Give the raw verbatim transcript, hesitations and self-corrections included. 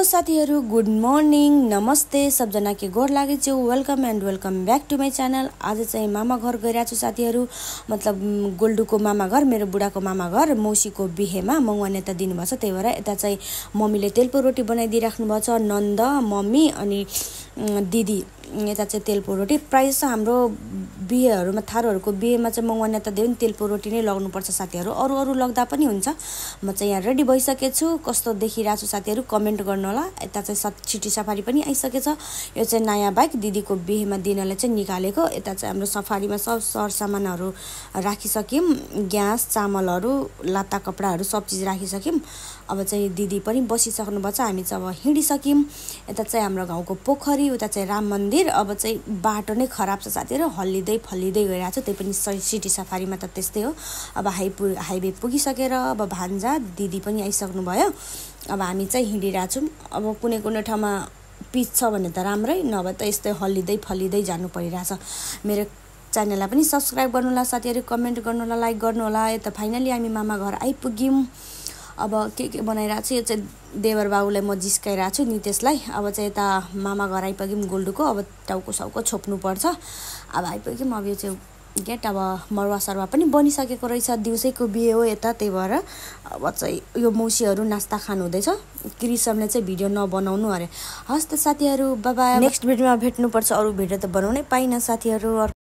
Hello साथीहरु, good morning, नमस्ते सबजना के गोर लागे छु। Welcome and welcome back to my channel. आज चाहिँ मामा घर गइरहेको छु साथीहरु, मतलब गोल्डुको मामा घर, मेरो बुढाको मामा घर। मौसीको बिहेमा मङवा नेता दिनुभएको छ, त्यही भएर यता चाहिँ मम्मीले तेलपो रोटी बनाइदिइराख्नु भएको छ। नन्द, मम्मी अनि दिदी यता चाहिँ तेलपो रोटी। प्रायः जस्तो हाम्रो बिहेहरुमा, थारूहरुको बिहेमा चाहिँ मङवा नेता दियो भने तेलपो रोटी नै लगाउनुपर्छ साथीहरु। अरु अरु लग्दा पनि हुन्छ। म चाहिँ यहाँ रेडी भइसकेको छु। कस्तो देखिरहेको छु साथीहरु कमेन्ट गर्नु होला। यता चाहिँ छिटी सफारी पनि आइसकेछ। यो चाहिँ नयाँ बाइक दिदीको बिहेमा दिनले चाहिँ निकालेको। यता चाहिँ हाम्रो सफारीमा सब सरसामानहरु राखिसक्यौं। ग्यास, चामलहरु, लत्ता कपडाहरु सब चीज राखिसक्यौं। अब चाहिँ दिदी पनि बसिसक्नु भएको छ। हामी चाहिँ अब हिँडिसक्यौं। यता चाहिँ हाम्रो गाउँको पोखरी, उता चाहिँ राम मन्दिर। अब चाहिँ बाटो नै खराब छ साथीहरु, हल्लिँदै फल्लिँदै गइरहेको छ। त्यही पनि सिटी सफारीमा त त्यस्तै हो। अब हाइपु हाइवे पुगिसकेर अब भान्जा दिदी पनि आइसक्नु भयो। अब हामी चाहिँ हिँडिरहेको छौं। अब कुनै कुनै ठाउँमा पिच छ भने त राम्रै, नभए त यस्तै हल्लिँदै फल्लिँदै जानु परिरहेछ। मेरो च्यानललाई पनि सब्स्क्राइब गर्नु होला साथीहरु, कमेन्ट गर्नु होला, लाइक गर्नु होला। यता फाइनली हामी मामा घर आइपुग्यौं। अब के के बनाइरहेको छु, यो चाहिँ देवर बाबुलाई म जिस्काइरहेको छु, नितेशलाई। अब चाहिँ यता मामा घर आइपुग्यौं गोल्डुको। अब टाउको साउको छोप्नु पर्छ। अब आइपुग्यौं। अब यो चाहिँ गेट। अब मरवा सरवा पनि बनिसकेको रहेछ। दिउँसैको बिहे हो यता, त्यही भएर अब चाहिँ यो मौसीहरु नास्ता खानु हुँदैछ। क्रिसमले चाहिँ भिडियो नबनाउनु अरे। हस् त साथीहरु, बाइ बाइ। नेक्स्ट भिडियोमा भेट्नु पर्छ। अरु भिडियो त बनाउनै पाइन साथीहरु।